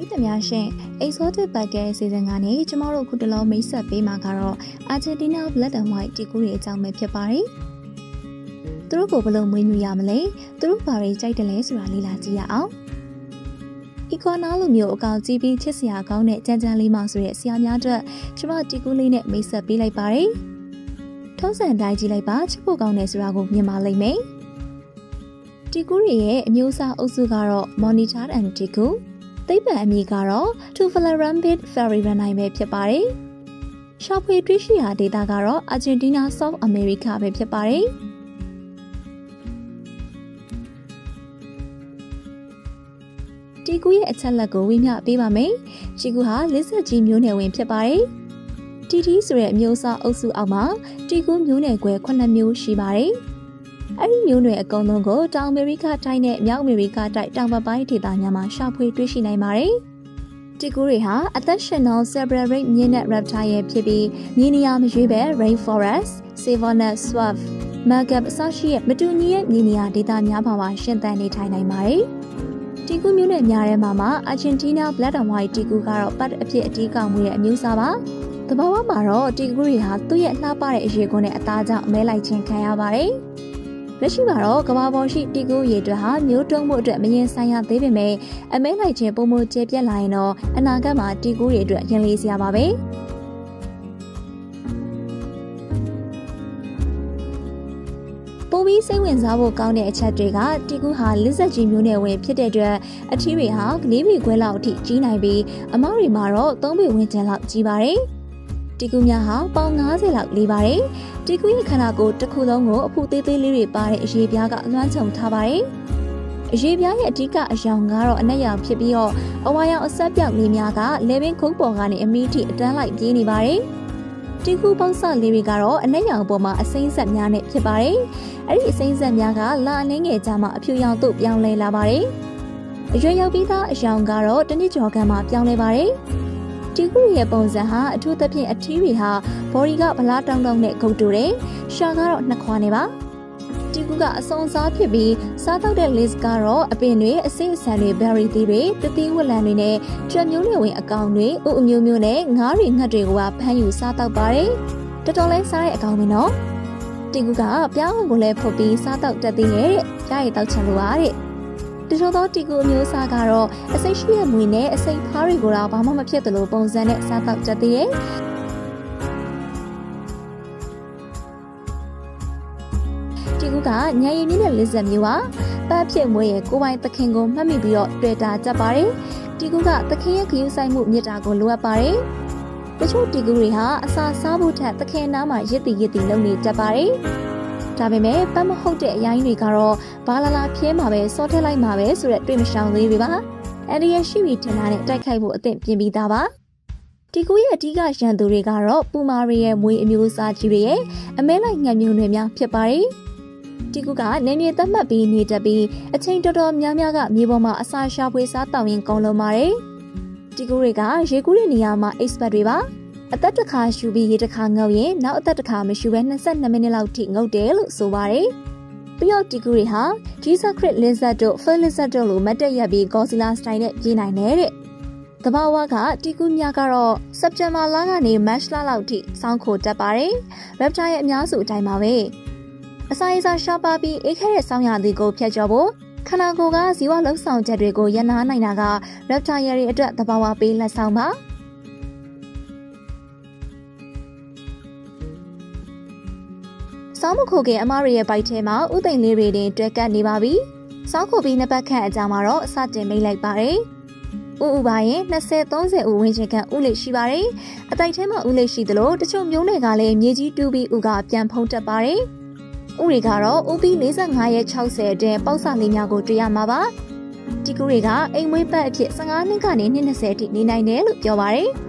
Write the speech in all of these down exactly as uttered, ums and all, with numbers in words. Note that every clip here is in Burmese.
ရိသများရှင် Exotic Burger စီစဉ်ကနေကျမတို့ခုတလုံးမိတ်ဆက်ပေးမှာကတော့ Argentine Black and White တီကူတွေအကြောင်းပဲဖြစ်ပါတယ်။သူတို့ကိုဘယ်လိုမွေးမြူရမလဲ။သူတို့ဘာတွေကြိုက်တယ်လဲဆိုတာလေ့လာကြည့်ရအောင်။ Iguana လိုမျိုးအကောင်ကြီးပြီးချစ်စရာကောင်းတဲ့ကြမ်းကြမ်းလေးမှဆိုတဲ့ဆရာများအတွက်ကျမတီကူလေးနဲ့မိတ်ဆက်ပေးလိုက်ပါတယ်။ထုံးစံတိုင်းကြည့်လိုက်ပါချစ်ဖို့ကောင်းတယ်ဆိုတာကိုမြင်ပါလိမ့်မယ်။တီကူတွေရဲ့အမျိုးအစားအုပ်စုကတော့ Monitor and Tegu သိပ္ပံအမည်ကတော့ Tuvalurumbid Ferrirani ပဲဖြစ်ပါတယ်။ရှာဖွေတွေ့ရှိရာဒေသကတော့ Argentina South America ပဲဖြစ်ပါတယ်။တီကူရဲ့အချက်လက်ကိုဝေမျှပေးပါမယ်။တီကူဟာလစ်ဆက်ကြီးမျိုးနယ်ဝင်ဖြစ်ပါတယ်။တီတီဆိုတဲ့အမျိုးအစားအုပ်စုအောက်မှာတီကူမျိုးနယ်ကွဲခုနှစ်မျိုးရှိပါတယ်။အဲ့ဒီမျိုးနွယ်အကုန်လုံးကိုတောင်အမေရိကတိုင်းနဲ့မြောက်အမေရိကတိုင်းတောင်ဘက်ပိုင်းဒေသများမှာရှာဖွေတွေ့ရှိနိုင်ပါတယ်။တီကူတွေဟာအသက်ရှင်သော separate မြင့်တဲ့ reptile ရဲ့ဖြစ်ပြီးမြေနေရာမရွေးပဲ rainforest, savanna, swamp, margam အစရှိတဲ့မတူညီတဲ့မြေနေရာဒေသများမှာရှင်သန်နေထိုင်နိုင်ပါတယ်။တီကူမျိုးနွယ်များထဲမှာ Argentina Black and White တီကူကတော့ပတ်အဖြစ်အတီးကောင်းမှုရဲ့အမျိုးအစားပါ။တဘာဝမှာတော့တီကူတွေဟာသူ့ရဲ့လှပတဲ့အရေခွန်းနဲ့အသားကြောင့်အမဲလိုက်ခြင်းခံရပါတယ်။လက်ရှိမှာတော့ကမ္ဘာပေါ်ရှိတီကူရေတွေဟာမျိုးတုံးမှုအတွက်မရင်ဆိုင်ရသေးပေမဲ့အမဲလိုက်ခြင်းပုံမကျေပြက်လာရင်တော့အနာဂတ်မှာတီကူရေအတွက်ရင်လေးစရာပါပဲပုံပြီးစိတ်ဝင်စားဖို့ကောင်းတဲ့အချက်တွေကတီကူဟာလစ်ဆက်ကြီးမျိုးနယ်ဝင်ဖြစ်တဲ့အတွက်အထီးတွေဟာကလေးပေခွဲလောက်အထိကြီးနိုင်ပြီးအမောက်တွေမှာတော့သုံးပေဝန်းကျင်လောက်ကြီးပါတယ်တီကူများဟာပေါင်၅၀လောက်လေးပါတယ်။တီကူရဲ့ခန္ဓာကိုယ်တစ်ခုလုံးကိုအဖူသေးသေးလေးတွေပါတဲ့အရေပြားကလွှမ်းခြုံထားပါတယ်။အရေပြားရဲ့အဓိကအရောင်ကတော့အနက်ရောင်ဖြစ်ပြီးတော့အဝါရောင်အဆက်ပြောက်လေးများကလေပင်ခုံးပေါ်ကနေအမီးထိအတန်းလိုက်ပြေးနေပါတယ်။တီကူပေါင်းစလေးတွေကတော့အနက်ရောင်ပေါ်မှာအစိမ့်ဆက်များနဲ့ဖြစ်ပါတယ်။အဲ့ဒီအစိမ့်ဆက်များကလာအနှင်းငယ်ကြားမှာအဖြူရောင်သို့ပြောင်းလဲလာပါတယ်။အရွယ်ရောက်ပြီးသားအရောင်ကတော့တနစ်ကျော်ကံမှာပြောင်းလဲပါတယ်။တီကူရဲ့ပုံစံဟာအထူးသဖြင့်အထီးတွေဟာဘော်ဒီကဗလားတောင်းတောင်းနဲ့ဂုတ်တူတယ်။ရှာကတော့နှစ်ခွာနေပါ။တီကူကအစုံစားဖြစ်ပြီးစားတော့တဲ့ list ကတော့အပင်တွေအစိမ့်အဆန်တွေ berry သီးတွေတသီးဝလံတွေနဲ့ကြွက်မျိုးတွေဝင်အကောင်တွေဥအမျိုးမျိုးနဲ့ငါးတွေငှက်တွေကဖမ်းယူစားတော့ပါတယ်။တော်တော်လေးစားတဲ့အကောင်ပဲနော်။တီကူကပြောင်းကိုလည်းဖုတ်ပြီးစားတော့တက်သေးရဲ့။ကြားရည်တောက်ချင်လို့ပါတဲ့။တချို့သောတီကူအမျိုးအစားကတော့အစိတ်ရှိတဲ့မွေနဲ့အစိတ်ဖားတွေကိုတော့ဘာမှမဖြစ်သလိုပုံစံနဲ့စားတော့ကြသေးတယ်။တီကူကညရည်မြင့်တဲ့လစ်ဇက်မျိုးပါ။ပတ်ဖြစ်မွေရဲ့ကိုပိုင်သခင်ကိုမှတ်မိပြီးတော့တွေ့တာကြပါတယ်။တီကူကသခင်ရဲ့ခရူးဆိုင်မှုမြစ်တာကိုလိုအပ်ပါတယ်။တချို့တီကူတွေဟာအစာစားဖို့ထက်သခင်နားမှာရစ်တီရစ်တီလုပ်နေတတ်ပါတယ်။ဒါပေမဲ့ပတ်မဟုတ်တဲ့အရိုင်းတွေကတော့ဘာလာလာဖြဲမှာပဲစောထက်လိုက်မှာပဲဆိုတဲ့တွေ့မရှောင်သေးဘူးပါအန်ဒီရဲ့ရှိပြီးထင်တာနဲ့တိုက်ခိုက်ဖို့အသင့်ပြင်ပြီးသားပါတီကူရဲ့အဓိကရန်သူတွေကတော့ပူမာရီရဲ့မွေးအမျိုးအစားကြီးတွေရဲ့အမဲလိုက်ငှက်မျိုးတွေများဖြစ်ပါတယ်တီကူကနေမြေသတ်မှတ်ပြီးနေတတ်ပြီးအချိန်တော်တော်များများကမြေပေါ်မှာအစာရှာဖွေစားတောင်းရင်ကောင်းလုံးပါတယ်တီကူတွေကရေကူးတဲ့နေရာမှာ expert တွေပါအသက်တစ်ခါရှူပြီးရေတစ်ခါငုပ်ရင်နောက်အသက်တစ်ခါမရှူဘဲ၂၂မိနစ်လောက်ထိငုပ်တယ်လို့ဆိုပါတယ်။ပြီးတော့တီကူတွေဟာ Jesus Christ lizard တို့ Phil lizard တို့လိုမတ်တက်ရက်ပြီး Godzilla style နဲ့ပြေးနိုင်တယ်တဲ့။သဘာဝကတီကူများကတော့ September လကနေ March လလောက်ထိစောင်းခိုတက်ပါတယ်။ reptile ရဲ့အများစုအတိုင်းပါပဲ။အစာရစာရှားပါပြီးအေးခဲတဲ့ဆောင်းရာသီကိုဖျက်ကျော်ဖို့ခန္ဓာကိုယ်ကဇီဝလုံဆောင်ချက်တွေကိုရနာနိုင်တာက reptile တွေအတွက်သဘာဝပေးလက်ဆောင်ပါ။စောင်းမခိုခင်အမရရဲ့ဘိုက်ထဲမှာဥသိမ်လေးတွေတင်တွဲကပ်နေပါပြီ။စောင်းခိုပြီးနှစ်ပတ်ခန့်အကြာမှာတော့စတင်မိတ်လိုက်ပါတယ်။ဥဥပါရင်၂၀၃၀ဥဝန်းကျင်ခန့်ဥလိရှိပါတယ်။အတိုက်ထဲမှာဥလိရှိသလိုတချို့မျိုးတွေကလည်းမြေကြီးတူးပြီးဥကပြန်ဖုံးတက်ပါတယ်။ဥတွေကတော့ဥပြီး၄၅ရက်၆၀အတွင်းပေါက်စလေးများကိုတွေ့ရမှာပါ။တီကူတွေကအိမ်မွေးပတ်အဖြစ်၁၅နှစ်ကနေ၂၀အထိနေနိုင်တယ်လို့ပြောပါတယ်။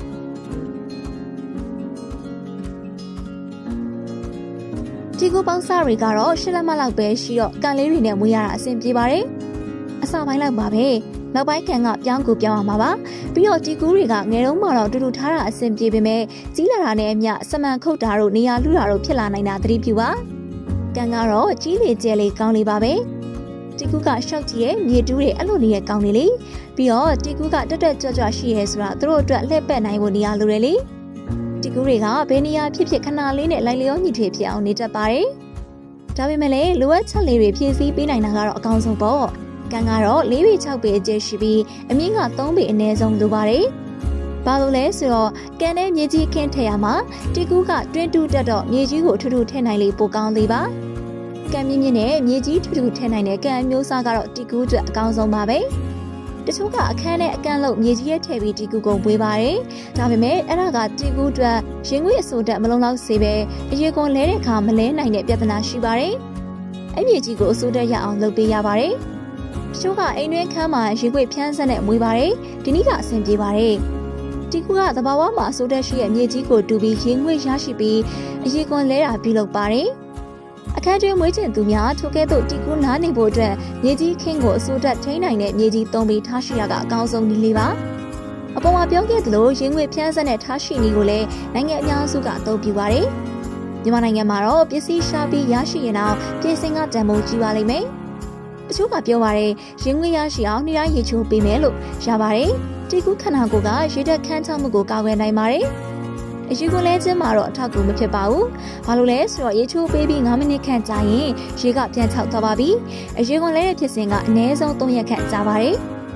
တီကူပေါင်းစားတွေကတော့ရှစ်လက်မလောက်ပဲရှိတော့ကန်လေးတွေနဲ့မွေးရတာအဆင်ပြေပါတယ်။အစပိုင်းလောက်ပါပဲ။နောက်ပိုင်းကန်ကပြောင်းကူပြောင်းအောင်ပါပါ။ပြီးတော့တီကူတွေကငယ်တုန်းမှာတော့တူတူထားတာအဆင်ပြေပေမဲ့ကြီးလာတာနဲ့အမျှစမန်ခုတ်တာတို့နေရာလူတာတို့ဖြစ်လာနိုင်တာသတိပြုပါ။ကန်ကတော့ကြီးလေကျဲလေကောင်းလေးပါပဲ။ Tegu ကရှောက်ကြည့်ရဲ့မြေတူးတွေအဲ့လိုနေရဲ့ကောင်းနေလေပြီးတော့ Tegu ကတက်တက်ကြွကြွရှိရဲဆိုတာသူတို့အတွက်လှည့်ပတ်နိုင်ဖို့နေရာလိုတယ်လေ Tegu တွေကဘယ်နေရာဖြစ်ဖြစ်ခဏလေးနဲ့လိုက်လျောညီထွေဖြစ်အောင်နေတတ်ပါတယ်ဒါပေမဲ့လည်းလိုအပ်ချက်လေးတွေဖြည့်ဆည်းပေးနိုင်တာကတော့အကောင်းဆုံးပေါ့ကန်ကတော့၄ပေ၆ပေအကျယ်ရှိပြီးအမြင့်က၃ပေအနည်းဆုံးလိုပါတယ်ဘာလို့လဲဆိုတော့ကန်နဲ့မြေကြီးခင်းထည့်ရမှာ Tegu ကတွင်းတူးတက်တော့မြေကြီးကိုထူထူထည့်နိုင်လေပိုကောင်းသေးပါကံမြင့်မြင့်နဲ့မြေကြီးထူထူထည့်နိုင်တဲ့ကံမျိုးစားကတော့ Tegu အတွက်အကောင်းဆုံးပါပဲတချို့ကအခန်းနဲ့အကန့်လို့မြေကြီးရဲ့ထည့်ပြီး Tegu ကိုဝေးပါတယ်ဒါပေမဲ့အဲ့ဒါက Tegu အတွက်ရင်ငွေ့အစိုးတက်မလုံလောက်စေပဲအရေကွန်လဲတဲ့အခါမလဲနိုင်တဲ့ပြဿနာရှိပါတယ်အဲ့မြေကြီးကိုအစိုးတက်ရအောင်လုပ်ပေးရပါတယ်တချို့ကအိမ်တွင်းခန်းမှာရေခွေဖြန်းဆက်နဲ့မွေးပါတယ်ဒီနည်းကအဆင်ပြေပါတယ်Tegu ကသဘာဝမှာအစိုးတက်ရှိတဲ့မြေကြီးကိုတူပြီးရေငွေ့ရရှိပြီးအရေကွန်လဲတာပြုလုပ်ပါတယ်အခန်းတွင်းမွေးကျင်သူများထိုကဲ့သို့ Tegu နားနေဖို့အတွက်မြေကြီးခင်းကိုအစိုးတက်ထိန်းနိုင်တဲ့မြေကြီးသုံးပြီးထားရှိရကအကောင်းဆုံးနည်းလေးပါအပေါ်မှာပြောခဲ့သလိုရေငွေ့ဖြန်းဆက်နဲ့ထားရှိနည်းကိုလည်းနိုင်ငံအများစုကအသုံးပြုပါတယ်မြန်မာနိုင်ငံမှာတော့ပစ္စည်းရှားပြီးရရှိရင်တော့ပြည်စင်ကတန်ဖိုးကြီးပါလိမ့်မယ်တချို့ကပြောပါတယ်ရေငွေ့ရရှိအောင်နှိုင်းရေချိုးပေးမယ်လို့ရပါတယ်Tegu ခန္ဓာကိုယ်ကရေတက်ခန်းချမှုကိုကာကွယ်နိုင်ပါတယ်အရေကွန်လဲခြင်းမှာတော့အထောက်အကူမဖြစ်ပါဘူးဘာလို့လဲဆိုတော့ရေချိုးပေးပြီး၅မိနစ်ခန့်ကြာရင်ရေကပြန်ချောက်သွားပါပြီအရေကွန်လဲတဲ့ဖြစ်စဉ်ကအနည်းဆုံး၃ရက်ခန့်ကြာပါတယ်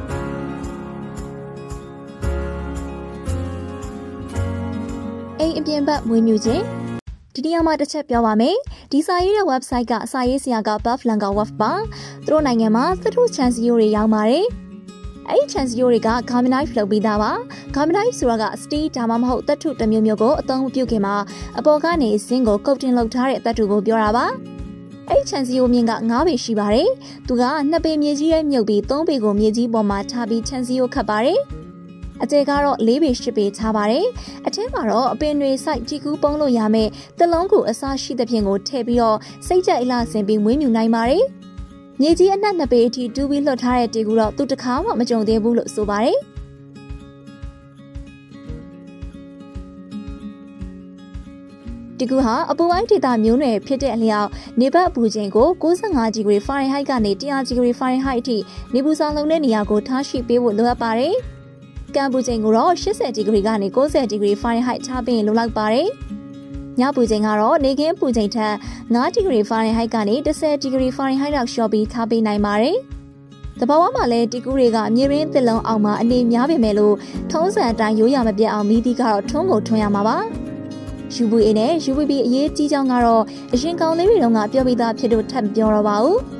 အိမ်အပြင်ဘက်မွေးမြူခြင်းဒီနေရာမှာတစ်ချက်ပြောပါမယ်ဒီစာရေးတဲ့ website ကစာရေးဆရာက Bufflanka Web ပါသူတို့နိုင်ငံမှာသတ္ထုချန်စီယိုတွေရောင်းပါတယ်အဲ့ဒီချန်စီယိုတွေက Garminite လုပ်ပြီးသားပါ Garminite ဆိုတာက steel ဒါမှမဟုတ်သတ္ထုတစ်မျိုးမျိုးကိုအသုံးပြုခင်မှာအပေါ်ကနေဇင်းကိုကုတ်တင်လုပ်ထားတဲ့သတ္ထုကိုပြောတာပါအဲ့ဒီချန်စီယိုမြင့်က၅ပေရှိပါတယ်သူက၂ပေမြေကြီးရဲ့မြုပ်ပြီး၃ပေကိုမြေကြီးပေါ်မှာထားပြီးချန်စီယိုခတ်ပါတယ်အကျယ်ကတော့၄ပေ၈ပေချပါတယ်အထက်မှာတော့အပင်တွေစိုက်ကြည်ကူးပုံးလို့ရမယ်တလုံးကိုအစားရှိတဲ့ဖြင့်ကိုထည့်ပြီးတော့စိတ်ကြိုက်အလားဆင်ပြီးမွေးမြူနိုင်ပါတယ်မြေကြီးအနှက်နှစ်ပေအထိတူးပြီးလွှတ်ထားတဲ့Teguတော့သူတစ်ခါမှမကြုံသေးဘူးလို့ဆိုပါတယ်Teguဟာအပူပိုင်းဒေသမျိုးနွယ်ဖြစ်တဲ့အလျောက်နေဘက်အပူချိန်ကို၉၅ဒီဂရီဖာရင်ဟိုက်ကနေ၁၀၀ဒီဂရီဖာရင်ဟိုက်အထိနေပူဆောင်လုံတဲ့နေရာကိုထားရှိပေးဖို့လိုအပ်ပါတယ်ကံပူချိန်ကိုတော့၈၀ဒီဂရီကနေ၉၀ဒီဂရီဖာရင်ဟိုက်ထားပေးရင်လိုလောက်ပါတယ်ညပူချိန်ကတော့နေကင်းပူချိန်ထက်၅ဒီဂရီဖာရင်ဟိုက်ကနေ၁၀ဒီဂရီဖာရင်ဟိုက်လောက်လျှော့ပြီးထားပေးနိုင်ပါတယ်။တဘာဝမှာလည်း Tegu တွေကမြေရင်းသစ်လုံးအောင်မှာအနေများပေမဲ့လို့ထုံးစံအတိုင်းရိုးရမပြတ်အောင်မီးသီးကတော့ထွန်းကိုထွန်းရမှာပါ။ ယူ ဗီ အေ နဲ့ ယူ ဗီ ဘီ အရေးကြီးကြောင်းကတော့အရင်ကောင်းလေးတွေတုန်းကပြောပြီးသားဖြစ်လို့ထပ်ပြောတော့ပါဘူး။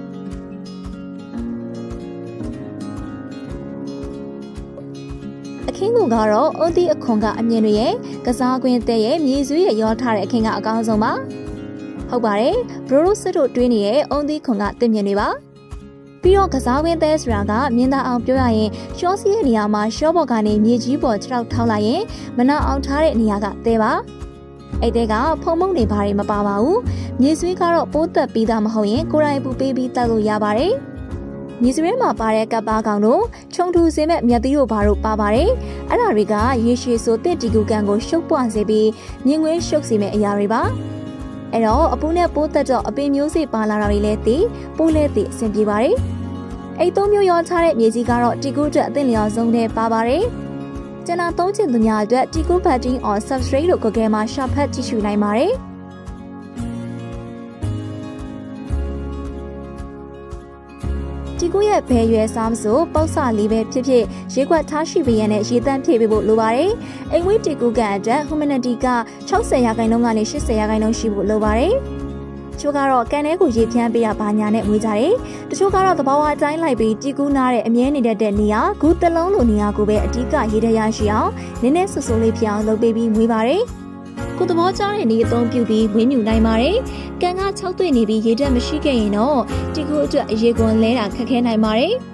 အခင်းကိုကတော့အုံးသီးအခွန်ကအမြင်တွေရဲ့ကစားကွင်းတဲ့ရဲ့မြေဆွေးရဲ့ရောထားတဲ့အခင်းကအကောင်းဆုံးပါဟုတ်ပါတယ်ဘရိုရိုစစ်တို့တွင်းနေရဲ့အုံးသီးခွန်ကတင်မြင်တွေပါပြီးတော့ကစားကွင်းတဲ့ဆိုတာကမြင်သာအောင်ပြောရရင်ရှော့စီရဲ့နေရာမှာရှော့ဘော်ကနေမြေကြီးပေါ်ခြေထောက်ထောက်လိုက်ရင်မနာအောင်ထားတဲ့နေရာကတဲပါအဲ့တဲ့ကဖုံမုံတွေဘာတွေမပါပါဘူးမြေဆွေးကတော့ပိုးသက်ပြီးသားမဟုတ်ရင်ကိုယ်တိုင်ပူပေးပြီးတက်လို့ရပါတယ်မြေဆွေးမှာပါတဲ့ကပ်ပါကောင်တို့ခြုံထူစင်မဲ့မြက်သီးတို့ဘာတို့ပါပါတယ်အဲ့ဒါတွေကရေရှည်ဆိုတစ်တီကူကန်ကိုရှုပ်ပွားစေပြီးမြင်ကွင်းရှုပ်စေမဲ့အရာတွေပါအဲ့တော့အပူနဲ့ပိုးသက်တော့အပင်မျိုးစေ့ပါလာတာတွေလည်းသိပိုးလည်းသိအဆင်ပြေပါတယ်အဲ့သုံးမျိုးရောထားတဲ့မြေကြီးကတော့ Tegu အတွက်အသင့်လျော်ဆုံးနဲ့ပါပါတယ်ကျန်တာသုံးချင်သူများအတွက် Tegu Batting on Substrate လို့ Google မှာရှာဖတ်ကြည့်ရှုနိုင်ပါတယ်Tegu ရဲ့ဘယ်ရွယ်စားမဆိုပေါက်စလေးပဲဖြစ်ဖြစ်ရေခွက်ထားရှိပေးရတဲ့ရေတန့်ဖြည့်ပေးဖို့လိုပါတယ်။အိမ်ဝေး Tegu ကန်အတွက် humidity က၆၀ရာခိုင်နှုန်းကနေ၈၀ရာခိုင်နှုန်းရှိဖို့လိုပါတယ်။တချို့ကတော့ကန်ထဲကိုရေဖြန်းပေးရပါညာနဲ့မွေးကြတယ်။တချို့ကတော့သဘာဝအတိုင်းလိုက်ပြီး Tegu နားတဲ့အမြဲနေတတ်တဲ့နေရာဂူတလုံးလိုနေရာကိုပဲအဓိကရေတရရှိအောင်နည်းနည်းဆူဆူလေးဖြစ်အောင်လုပ်ပေးပြီးမွေးပါတယ်။ကိုသဘောကျတဲ့နေအသုံးပြုပြီးဝင်းမြူနိုင်ပါတယ်။ကန်က၆သွေ့နေပြီးရေတက်မရှိခဲ့ရင်တော့Teguအတွက်အရေကွန်လဲတာခက်ခဲနိုင်ပါတယ်။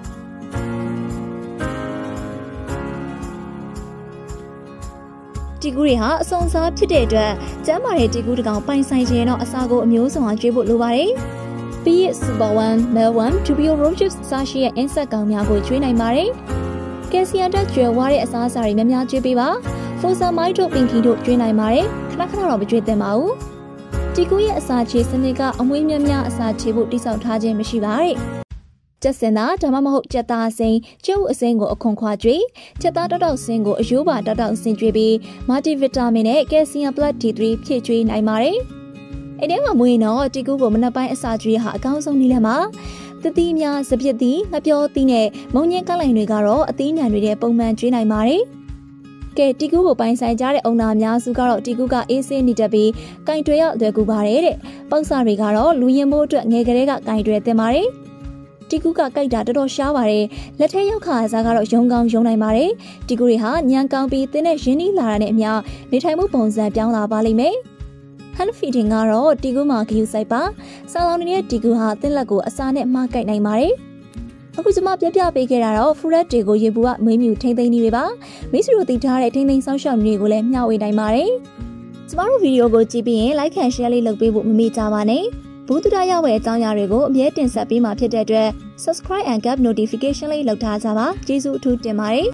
Teguတွေဟာအစုံစားဖြစ်တဲ့အတွက်ကျန်းမာတဲ့Teguတကောင်ပိုင်ဆိုင်ခြင်းတော့အစာကိုအမျိုးစုံအောင်ကျွေးဖို့လိုပါတယ်။ပြီးရ Super one, Mel one, Tubio Roaches စရှိတဲ့ insect ကောင်များကိုကျွေးနိုင်ပါတယ်။ကယ်ဆီယမ်ဓာတ်ကျွဲဝါတဲ့အစားအစာတွေများများကျွေးပေးပါ။ Fosamide တို့ Pinky တို့ကျွေးနိုင်ပါတယ်။ခဏခဏတော့မကျွေးသင့်ပါဘူး။ Teguရဲ့အစာချေစနစ်ကအမွှေးများများအစာချေဖို့တိစောက်ထားခြင်းမရှိပါတဲ့။ချက်စင်သားဒါမှမဟုတ်ချက်သားအစိမ်းကျုပ်အစိမ်းကိုအခွန်ခွာကျွေးချက်သားတောက်တောက်စင်းကိုအယိုးပါတောက်တောက်စင်ကျွေးပြီးမာတီဗီတာမင်နဲ့ကယ်ဆီယမ် plus ဒီ three ဖြည့်ကျွေးနိုင်ပါတယ်။အဲ့ဒီမှာမွေးတော့တီကူကိုမနက်ပိုင်းအစာကျွေးဟာအကောင်းဆုံးနည်းလမ်းပါ။တတိများစပြစ်သီးငပြောသီးနဲ့မုံညင်းကလိုင်တွေကတော့အသီးနှံတွေနဲ့ပုံမှန်ကျွေးနိုင်ပါတယ်။ကဲတီကူကိုပိုင်ဆိုင်ကြတဲ့အုံနာအများစုကတော့တီကူကအေးဆေးနေတတ်ပြီးကင်တွယ်ရောက်အသွယ်ကူပါတယ်တဲ့။ပေါက်စာတွေကတော့လူရင်မိုးအတွက်ငယ်ကလေးကကင်တွယ်တင်ပါတယ်။တီကူကကြိုက်တာတော်တော်ရှားပါတယ်လက်ထဲရောက်ခါစားကတော့ရုံကောင်းရုံနိုင်ပါတယ်တီကူတွေဟာညံကောင်းပြီးတင်းနဲ့ရင်းနှီးလာတာနဲ့အမျှနေထိုင်မှုပုံစံပြောင်းလာပါလိမ့်မယ်ဟန်ဖီတင်ကတော့တီကူမှာဂယူဆိုင်ပါဆာလောင်နေတဲ့တီကူဟာတင်းလက်ကိုအစာနဲ့မှားကြိုက်နိုင်ပါတယ်အခုကျွန်မပြပြပေးခဲ့တာတော့ဖူရက်တွေကိုရေဘူးကမွေးမြူထိမ့်သိမ်းနေတွေပါမိတ်ဆွေတို့သိထားတဲ့ထိမ့်သိမ်းဆောက်ရှောက်နေတွေကိုလည်းမျှဝေနိုင်ပါတယ်ကျမတို့ဗီဒီယိုကိုကြည့်ပြီးရင် like and share လေးလုပ်ပေးဖို့မမေ့ကြပါနဲ့ဘူးတူတာရောက်တဲ့အကြောင်းအရာတွေကိုအမြဲတင်ဆက်ပေးမှာဖြစ်တဲ့အတွက် subscribe and gap notification လေးလုပ်ထားကြပါကျေးဇူးအထူးတင်ပါတယ်